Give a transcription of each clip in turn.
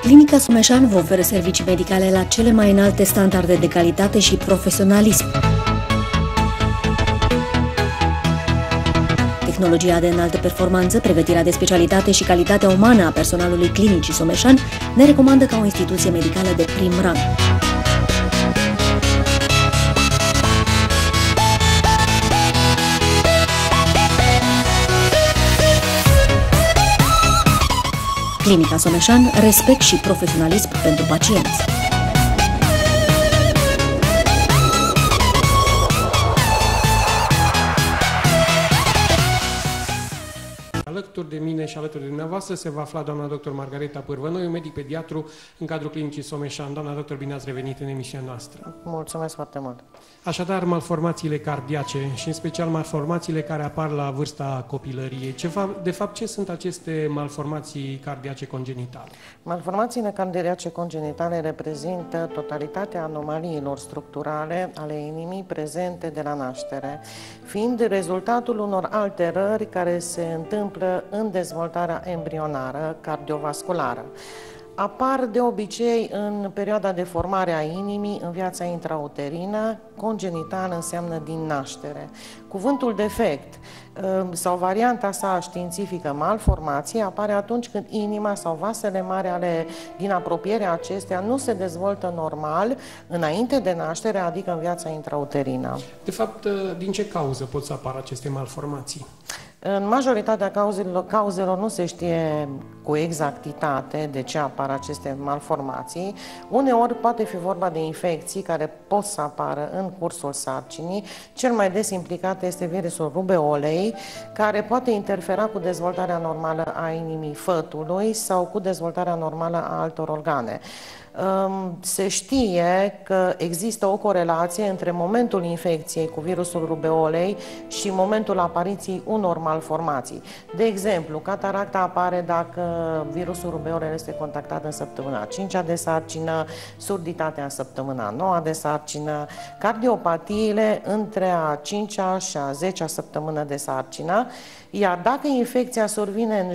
Clinica Someșan vă oferă servicii medicale la cele mai înalte standarde de calitate și profesionalism. Tehnologia de înaltă performanță, pregătirea de specialitate și calitatea umană a personalului Clinicii Someșan ne recomandă ca o instituție medicală de prim rang. Clinica Someșan, respect și profesionalism pentru pacienți. Alături de mine și alături de dumneavoastră se va afla doamna dr. Margareta Pârvănoiu, medic pediatru în cadrul Clinicii Someșan. Doamna doctor, bine ați revenit în emisiunea noastră. Mulțumesc foarte mult. Așadar, malformațiile cardiace și în special malformațiile care apar la vârsta copilăriei. De fapt, ce sunt aceste malformații cardiace congenitale? Malformațiile cardiace congenitale reprezintă totalitatea anomaliilor structurale ale inimii prezente de la naștere, fiind rezultatul unor alterări care se întâmplă în dezvoltarea embrionară cardiovasculară. Apar de obicei în perioada de formare a inimii, în viața intrauterină. Congenital înseamnă din naștere. Cuvântul defect sau varianta sa științifică malformație apare atunci când inima sau vasele mari din apropierea acestea nu se dezvoltă normal înainte de naștere, adică în viața intrauterină. De fapt, din ce cauză pot să apară aceste malformații? În majoritatea cauzelor nu se știe cu exactitate de ce apar aceste malformații. Uneori poate fi vorba de infecții care pot să apară în cursul sarcinii. Cel mai des implicat este virusul rubeolei, care poate interfera cu dezvoltarea normală a inimii fătului sau cu dezvoltarea normală a altor organe. Se știe că există o corelație între momentul infecției cu virusul rubeolei și momentul apariției unor malformații. De exemplu, cataracta apare dacă virusul rubeolei este contactat în săptămâna 5-a de sarcină, surditatea în săptămâna 9-a de sarcină, cardiopatiile între a 5-a și a 10-a săptămână de sarcină, iar dacă infecția survine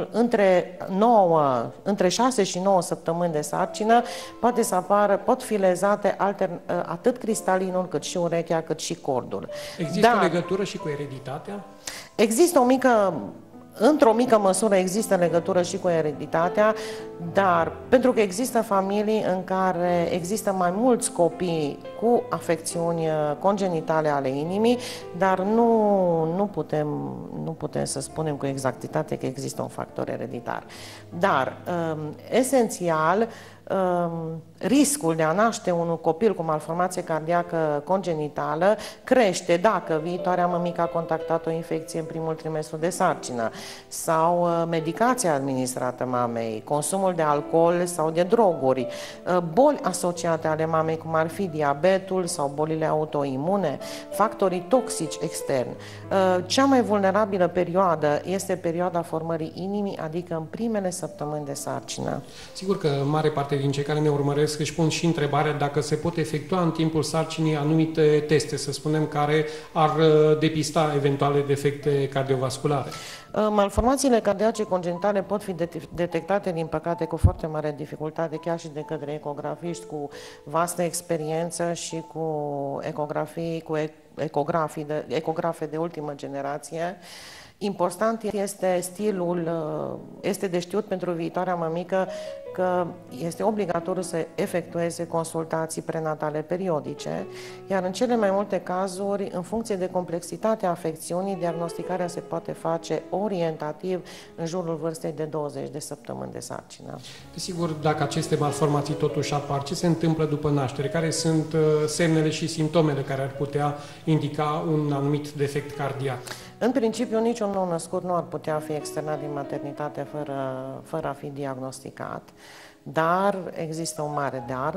între 6 și 9 săptămâni de sarcină, pot fi lezate atât cristalinul, cât și urechea, cât și cordul. Există o legătură și cu ereditatea? Există într-o mică măsură există legătură și cu ereditatea, dar pentru că există familii în care există mai mulți copii cu afecțiuni congenitale ale inimii, dar nu putem să spunem cu exactitate că există un factor ereditar. Dar, esențial, riscul de a naște un copil cu malformație cardiacă congenitală crește dacă viitoarea mămică a contactat o infecție în primul trimestru de sarcină sau medicația administrată mamei, consumul de alcool sau de droguri, boli asociate ale mamei, cum ar fi diabetul sau bolile autoimune, factorii toxici externi. Cea mai vulnerabilă perioadă este perioada formării inimii, adică în primele săptămâni de sarcină. Sigur că mare parte din cei care ne urmăresc își pun și întrebarea dacă se pot efectua în timpul sarcinii anumite teste, să spunem, care ar depista eventuale defecte cardiovasculare. Malformațiile cardiace congenitale pot fi detectate, din păcate, cu foarte mare dificultate, chiar și de către ecografiști cu vastă experiență și cu ecografe de ultimă generație. Important este de știut pentru viitoarea mămică că este obligatoriu să efectueze consultații prenatale periodice, iar în cele mai multe cazuri, în funcție de complexitatea afecțiunii, diagnosticarea se poate face orientativ în jurul vârstei de 20 de săptămâni de sarcină. Desigur, dacă aceste malformații totuși apar, ce se întâmplă după naștere? Care sunt semnele și simptomele care ar putea indica un anumit defect cardiac? În principiu, niciun nou-născut nu ar putea fi externat din maternitate fără a fi diagnosticat, dar există un mare dar.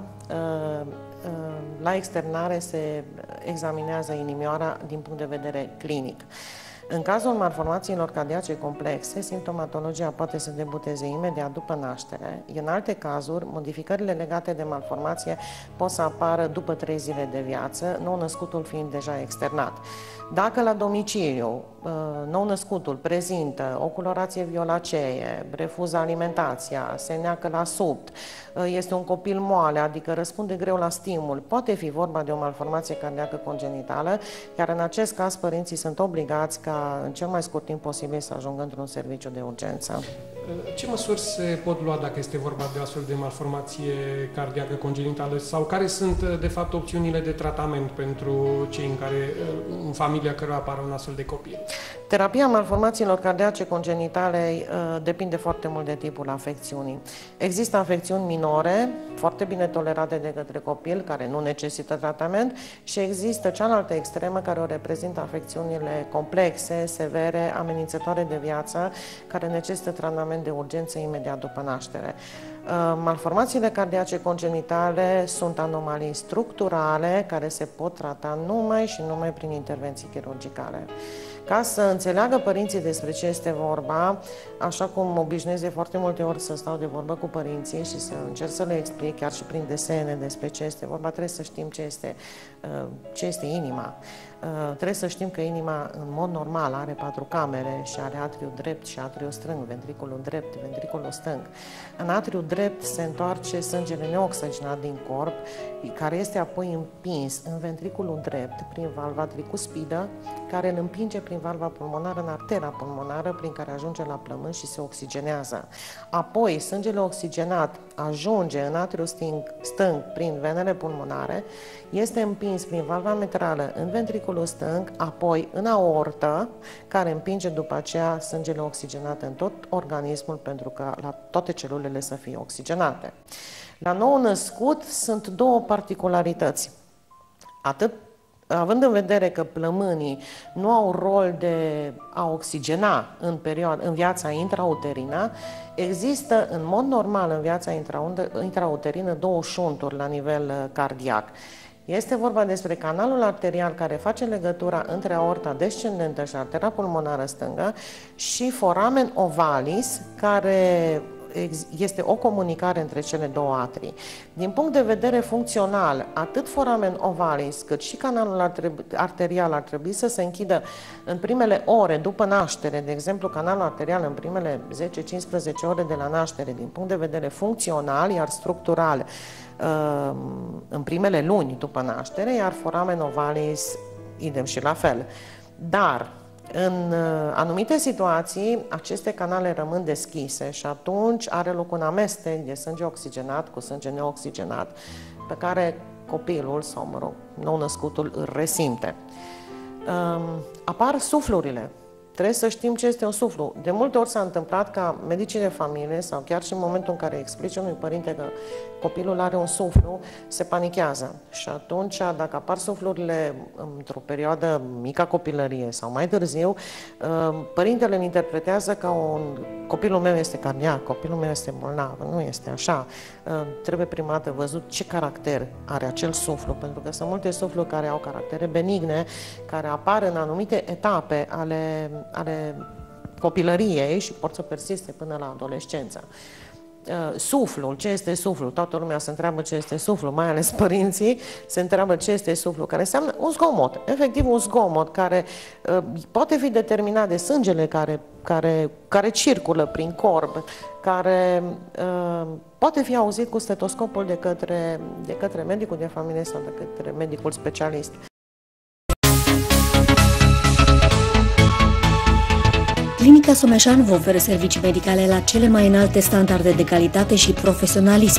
La externare se examinează inimioara din punct de vedere clinic. În cazul malformațiilor cardiace complexe, simptomatologia poate să debuteze imediat după naștere. În alte cazuri, modificările legate de malformație pot să apară după 3 zile de viață, nou-născutul fiind deja externat. Dacă la domiciliu nou-născutul prezintă o colorație violacee, refuză alimentația, se neacă la subt, este un copil moale, adică răspunde greu la stimul, poate fi vorba de o malformație cardiacă congenitală, iar în acest caz părinții sunt obligați ca în cel mai scurt timp posibil să ajungă într-un serviciu de urgență. Ce măsuri se pot lua dacă este vorba de astfel de malformație cardiacă congenitală sau care sunt de fapt opțiunile de tratament pentru cei în familia cărora apare un astfel de copil? Terapia malformațiilor cardiace congenitale depinde foarte mult de tipul afecțiunii. Există afecțiuni minore, foarte bine tolerate de către copil, care nu necesită tratament, și există cealaltă extremă, care o reprezintă afecțiunile complexe, severe, amenințătoare de viață, care necesită tratament de urgență imediat după naștere. Malformațiile cardiace congenitale sunt anomalii structurale care se pot trata numai și numai prin intervenții chirurgicale. Ca să înțeleagă părinții despre ce este vorba, așa cum obișnuiesc de foarte multe ori să stau de vorbă cu părinții și să încerc să le explic chiar și prin desene despre ce este vorba, trebuie să știm ce este inima. Trebuie să știm că inima în mod normal are 4 camere și are atriul drept și atriul stâng, ventriculul drept, ventriculul stâng. În atriul drept se întoarce sângele neoxigenat din corp, care este apoi împins în ventriculul drept prin valva tricuspidă, care îl împinge prin valva pulmonară în artera pulmonară, prin care ajunge la plămân și se oxigenează. Apoi, sângele oxigenat ajunge în atriul stâng prin venele pulmonare, este împins prin valva mitrală în ventriculul stâng, apoi în aortă, care împinge după aceea sângele oxigenat în tot organismul, pentru că la toate celulele să fie oxigenate. La nou-născut sunt 2 particularități. Având în vedere că plămânii nu au rol de a oxigena în viața intrauterină, există în mod normal în viața intrauterină 2 șunturi la nivel cardiac. Este vorba despre canalul arterial care face legătura între aorta descendentă și artera pulmonară stângă și foramen ovalis, care este o comunicare între cele 2 atrii. Din punct de vedere funcțional, atât foramen ovalis cât și canalul arterial ar trebui să se închidă în primele ore după naștere. De exemplu, canalul arterial în primele 10-15 ore de la naștere, din punct de vedere funcțional, iar structural în primele luni după naștere, iar foramen ovalis idem și la fel. Dar în anumite situații, aceste canale rămân deschise și atunci are loc un amestec de sânge oxigenat cu sânge neoxigenat, pe care copilul sau, mă rog, nou-născutul îl resimte. Apar suflurile. Trebuie să știm ce este un suflu. De multe ori s-a întâmplat ca medicii de familie sau chiar și în momentul în care explice unui părinte că copilul are un suflu, se panichează. Și atunci, dacă apar suflurile într-o perioadă mică a copilăriei sau mai târziu, părintele îl interpretează ca copilul meu este cardiac, copilul meu este bolnav. Nu este așa. Trebuie prima dată văzut ce caracter are acel suflu, pentru că sunt multe sufluri care au caractere benigne, care apar în anumite etape ale copilăriei și pot să persiste până la adolescență. Suflul, ce este suflul? Toată lumea se întreabă ce este suflul, mai ales părinții se întreabă ce este suflul, care înseamnă un zgomot, efectiv un zgomot care poate fi determinat de sângele care circulă prin corp, care poate fi auzit cu stetoscopul de către medicul de familie sau de către medicul specialist. Clinica Someșan vă oferă servicii medicale la cele mai înalte standarde de calitate și profesionalism.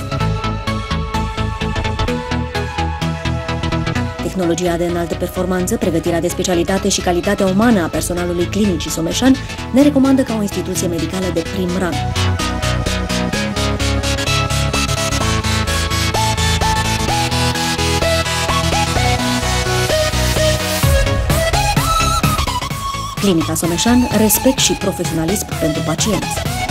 Tehnologia de înaltă performanță, pregătirea de specialitate și calitatea umană a personalului Clinicii Someșan ne recomandă ca o instituție medicală de prim rang. Clinica Someșan, respect și profesionalism pentru pacienți.